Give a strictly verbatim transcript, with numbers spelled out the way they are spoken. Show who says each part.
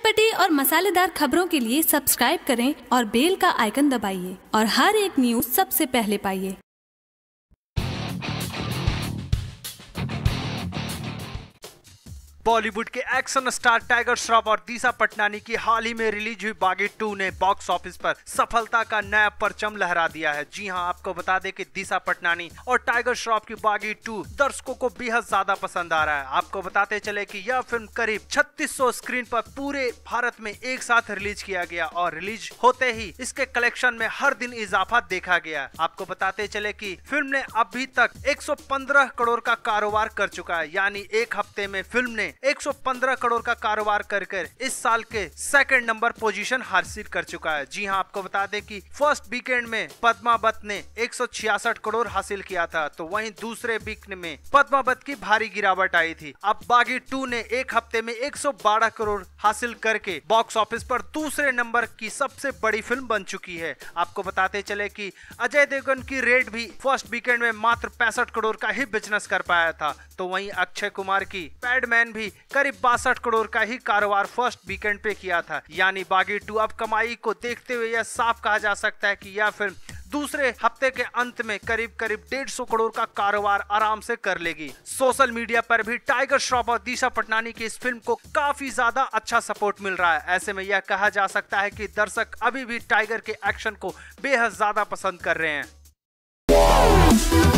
Speaker 1: चटपटी और मसालेदार खबरों के लिए सब्सक्राइब करें और बेल का आइकन दबाइए और हर एक न्यूज सबसे पहले पाइए।
Speaker 2: बॉलीवुड के एक्शन स्टार टाइगर श्रॉफ और दिशा पटनानी की हाल ही में रिलीज हुई बागी टू ने बॉक्स ऑफिस पर सफलता का नया परचम लहरा दिया है। जी हां, आपको बता दें कि दिशा पटनानी और टाइगर श्रॉफ की बागी टू दर्शकों को बेहद ज्यादा पसंद आ रहा है। आपको बताते चले कि यह फिल्म करीब छत्तीस सौ स्क्रीन पर पूरे भारत में एक साथ रिलीज किया गया और रिलीज होते ही इसके कलेक्शन में हर दिन इजाफा देखा गया। आपको बताते चले कि फिल्म ने अभी तक एक सौ पंद्रह करोड़ का कारोबार कर चुका है, यानी एक हफ्ते में फिल्म ने एक सौ पंद्रह करोड़ का कारोबार कर कर इस साल के सेकंड नंबर पोजीशन हासिल कर चुका है। जी हां, आपको बता दें कि फर्स्ट वीकेंड में पद्मावत ने एक सौ छियासठ करोड़ हासिल किया था, तो वहीं दूसरे वीकेंड में पद्मावत की भारी गिरावट आई थी। अब बागी टू ने एक हफ्ते में एक सौ बारह करोड़ हासिल करके बॉक्स ऑफिस पर दूसरे नंबर की सबसे बड़ी फिल्म बन चुकी है। आपको बताते चले कि अजय देवगन की रेड भी फर्स्ट वीकेंड में मात्र पैंसठ करोड़ का ही बिजनेस कर पाया था, तो वहीं अक्षय कुमार की पैडमैन भी करीब बासठ करोड़ का ही कारोबार फर्स्ट वीकेंड पे किया था। यानी बागी टू अब कमाई को देखते हुए यह साफ कहा जा सकता है कि यह फिल्म दूसरे हफ्ते के अंत में करीब करीब डेढ़ सौ करोड़ का कारोबार आराम से कर लेगी। सोशल मीडिया पर भी टाइगर श्रॉफ और दिशा पटनानी की इस फिल्म को काफी ज्यादा अच्छा सपोर्ट मिल रहा है। ऐसे में यह कहा जा सकता है कि दर्शक अभी भी टाइगर के एक्शन को बेहद ज्यादा पसंद कर रहे हैं।